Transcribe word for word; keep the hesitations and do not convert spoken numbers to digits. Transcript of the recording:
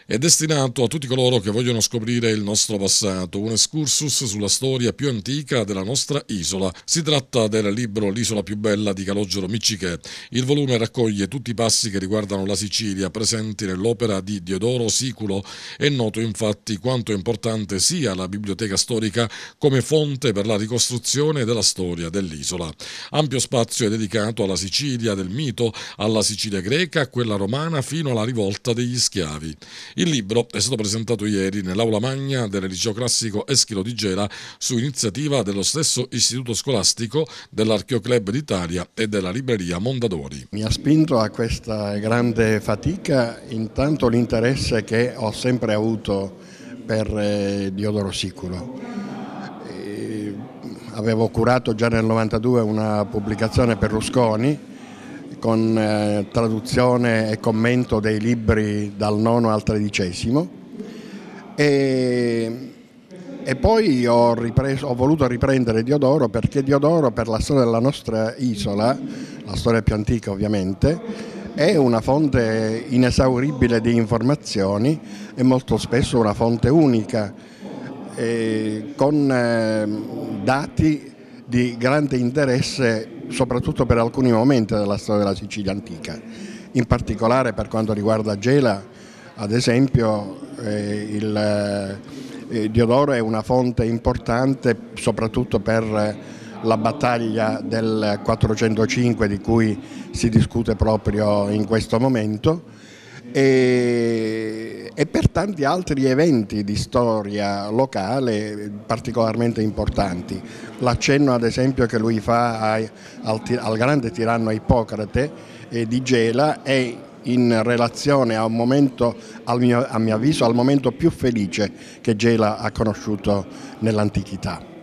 È destinato a tutti coloro che vogliono scoprire il nostro passato, un excursus sulla storia più antica della nostra isola. Si tratta del libro L'isola più bella di Calogero Miccichè. Il volume raccoglie tutti i passi che riguardano la Sicilia presenti nell'opera di Diodoro Siculo. È noto infatti quanto è importante sia la biblioteca storica come fonte per la ricostruzione della storia dell'isola. Ampio spazio è dedicato alla Sicilia del mito, alla Sicilia greca, a quella romana fino alla rivolta degli schiavi. Il libro è stato presentato ieri nell'aula magna del liceo classico Eschilo di Gela su iniziativa dello stesso istituto scolastico, dell'Archeoclub d'Italia e della libreria Mondadori. Mi ha spinto a questa grande fatica intanto l'interesse che ho sempre avuto per eh, Diodoro Siculo. E avevo curato già nel novantadue una pubblicazione per Rusconi con eh, traduzione e commento dei libri dal nono al tredicesimo e, e poi ho, ripreso, ho voluto riprendere Diodoro perché Diodoro, per la storia della nostra isola, la storia più antica ovviamente, è una fonte inesauribile di informazioni e molto spesso una fonte unica eh, con eh, dati di grande interesse soprattutto per alcuni momenti della storia della Sicilia antica, in particolare per quanto riguarda Gela, ad esempio eh, il, eh, Diodoro è una fonte importante soprattutto per la battaglia del quattrocentocinque di cui si discute proprio in questo momento e, e per tanti altri eventi di storia locale particolarmente importanti. L'accenno ad esempio che lui fa ai, al, al grande tiranno Ippocrate eh, di Gela è in relazione a un momento, al mio, a mio avviso, al momento più felice che Gela ha conosciuto nell'antichità.